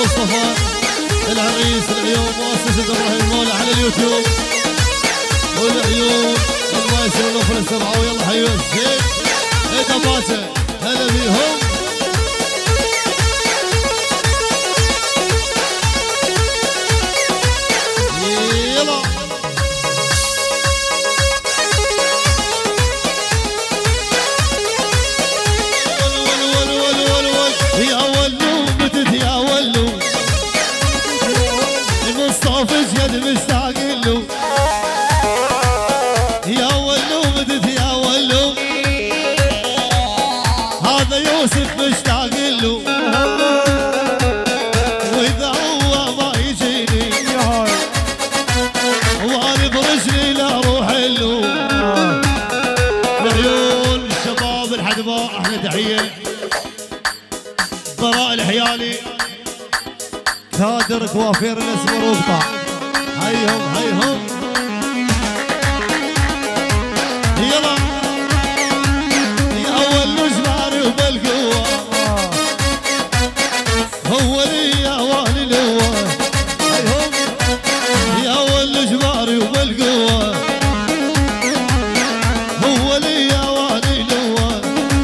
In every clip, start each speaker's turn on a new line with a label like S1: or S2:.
S1: مصطفى العريس العيون مؤسسة ابراهيم مولى على اليوتيوب، والعيون المايسترو نوفل السبعاوي. يلا حيوا الزين دباته هلا بيهم. يلا يا ولو متت يا ولو المصطفى جد مشتاق له، يا ولو متت يا ولو هذا يوسف مشتاق له، واذا هو ما يجيني وانا برجلي لا اروح له. العيون الشباب الحدباء احلى تحيه. ضراء الحيالي كادر كوافير الاسمر وقطع، هيهم هيهم. يلا يا اول مجباري وبالقوه هو لي يا والي الهوى، هيهم يا اول مجباري وبالقوه هو لي يا والي الهوى،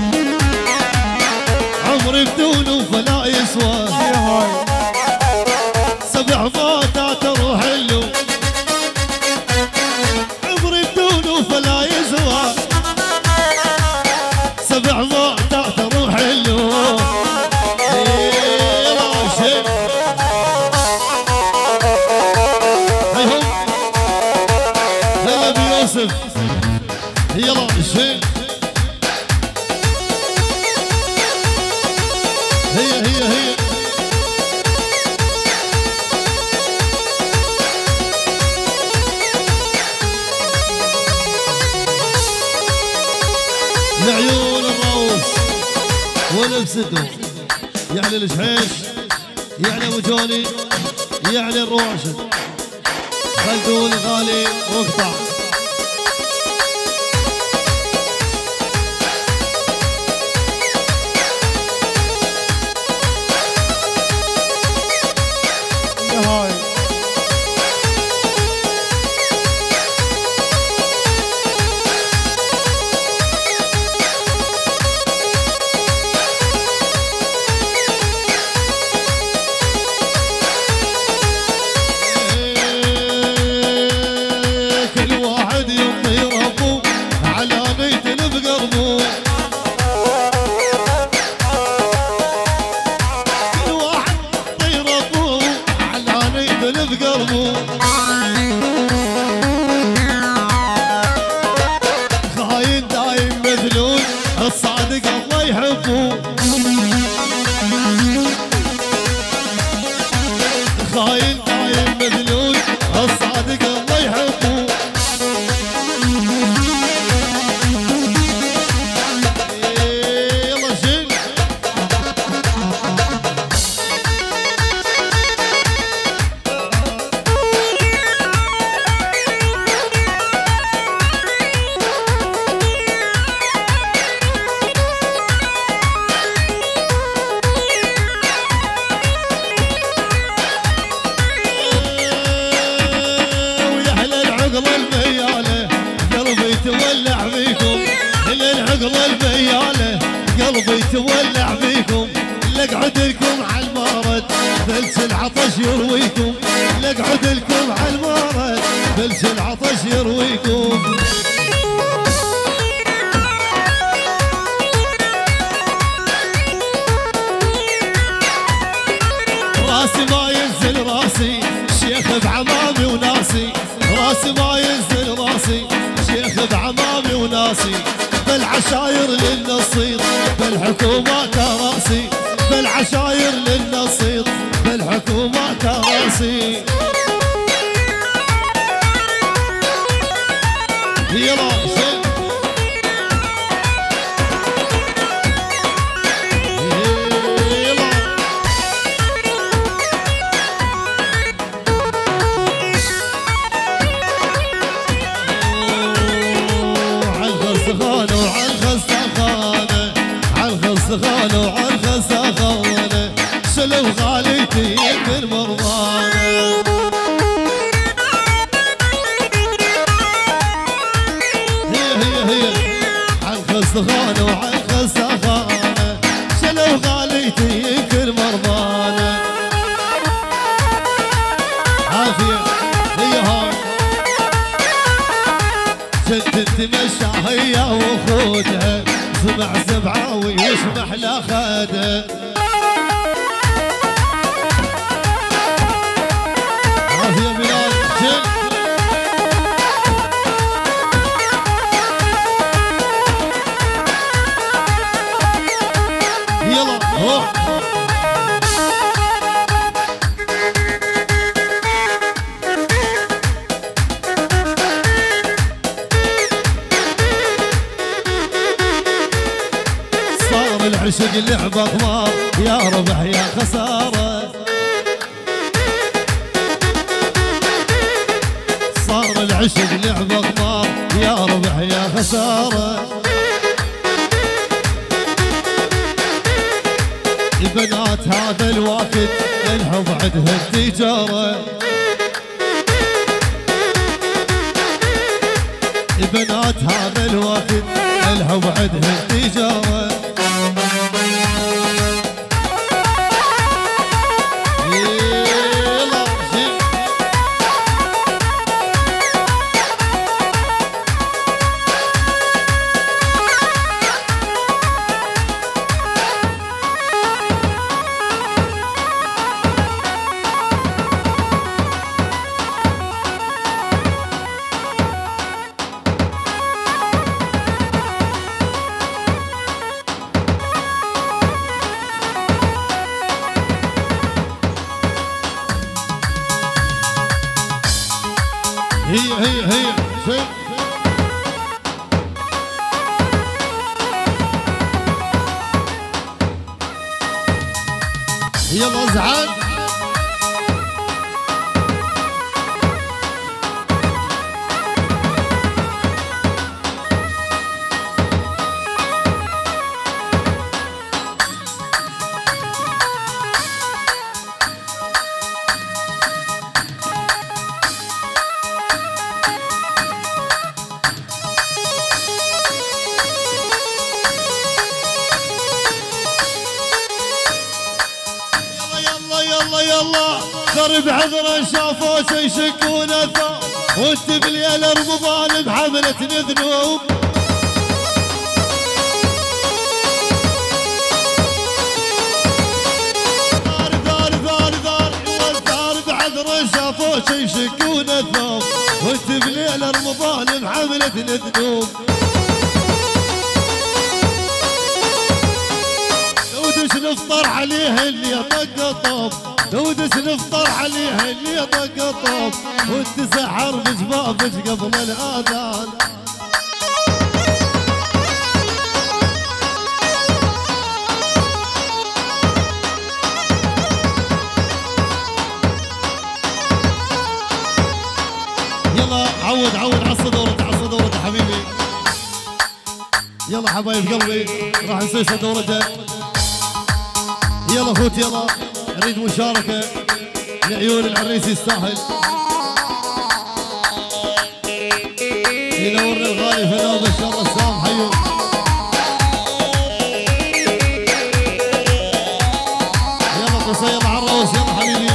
S1: عمري بدونه فلا يسوى، سبع فاتات اروح له، عمري بدونه فلا يسوى، سبع فاتات اروح له. هيهم هلا بيوسف. يلا شيل هي لعيون الروس ولبسته، يعني الشحيش يعني ابو جوني يعني الرواشد خلدون غالي واقطع. خاين دايم مذلول الصادق الله يحبه، خاين دايم مذلول الصادق الله يحبه. يلا شيل العقل البياله قلبي تولع فيكم، لقعد لكم على المارد فلس العطش يرويكم، لقعد لكم على المارد فلس العطش يرويكم. راسي ما ينزل راسي شيخ بعمامي وناسي، راسي ما ينزل راسي شيخ بعمامي وناسي، بالعشاير للنصيد بالحكومة كراسي، بالعشاير للنصيد بالحكومة كراسي. يلا شيل السخانة وعالخ السخانة سلو غالي غالي تيم مرضانا. هي عالخسخانة وعالخسخانة شلو غالي تيم مرضانا. عافية هي هاي جد تمشى هي وخودها سمع سبعاوي واسمح لا خده. عافية بلال جد يلا روح. العشق لعبة قمار يا ربح يا خسارة. صار العشق لعبة قمار يا ربح يا خسارة. البنات هذا الوقت الحب عندها التجارة. البنات هذا الوقت الحب عندها التجارة. هي شوف يلا ازعل. يلا ضرب عذرا شافوه يشكون الثوب وانت بالليل رمضان بحملة ذنوب. ثار بعذرا شافوه يشكون الثوب وانت بالليل رمضان بحملة ذنوب. ودش نفطر عليه اللي طق الطوب ودش نفطر عليه اللي طق الطوب وانت سحر بجبابك قبل الاذان. يلا عود عصا دورته حبيبي. يلا حبايب قلبي راح نسوي دورته. يلا فوت يلا نريد مشاركة لعيون العريس يستاهل. ينورنا الغالي فنان بشار رسام حيو. يلا قصير عروس يلا حبيبي.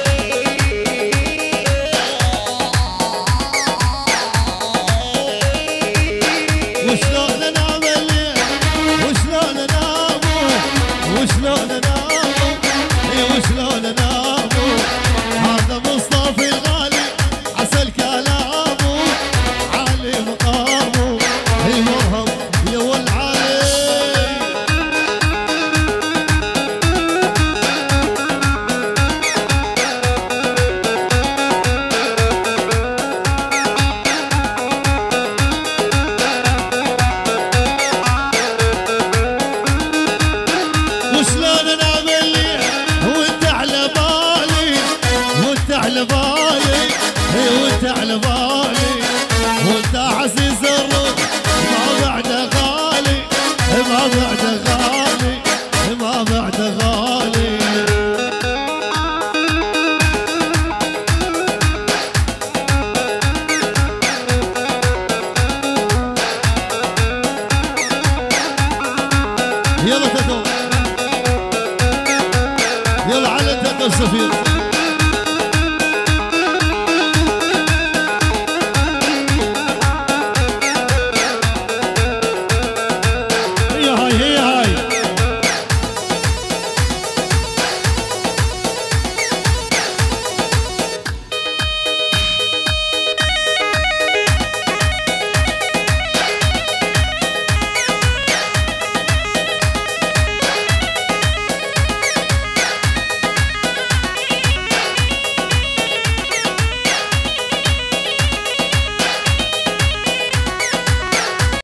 S1: وشلون ننام الليل وشلون ننام وشلون ننام وشلون نامو. هذا مصطفى الغالي عسل كلامه عالي مقامه المرهم يا والعالي. وشلون نام الليل وانت على بالي وانت على بالي وانت على بالي وانت عزيز الرد ما بعده غالي ما بعده غالي ما بعده غالي. السفير